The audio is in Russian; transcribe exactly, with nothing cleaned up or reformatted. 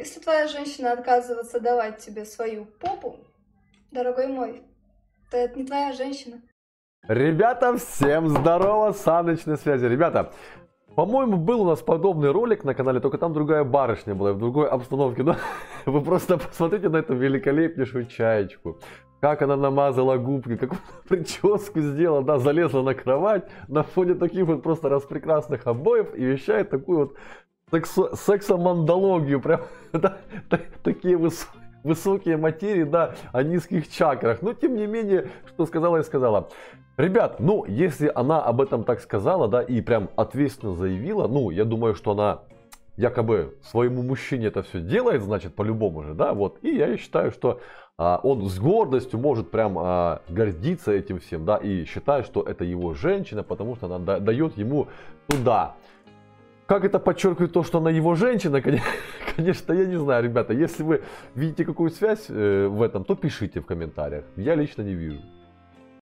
Если твоя женщина отказывается давать тебе свою попу, дорогой мой, то это не твоя женщина. Ребята, всем здорово, Саныч на связи. Ребята, по-моему, был у нас подобный ролик на канале, только там другая барышня была, в другой обстановке. Но вы просто посмотрите на эту великолепнейшую чаечку. Как она намазала губки, какую прическу сделала, да, залезла на кровать на фоне таких вот просто распрекрасных обоев и вещает такую вот сексо сексомандологию, прям да, так, такие выс высокие материи, да, о низких чакрах. Но тем не менее, что сказала и сказала. Ребят, ну, если она об этом так сказала, да, и прям ответственно заявила, ну, я думаю, что она якобы своему мужчине это все делает, значит, по-любому же, да, вот. И я считаю, что а, он с гордостью может прям а, гордиться этим всем, да, и считает, что это его женщина, потому что она да, дает ему туда. Как это подчеркивает то, что она его женщина, конечно, я не знаю, ребята. Если вы видите какую связь э, в этом, то пишите в комментариях. Я лично не вижу.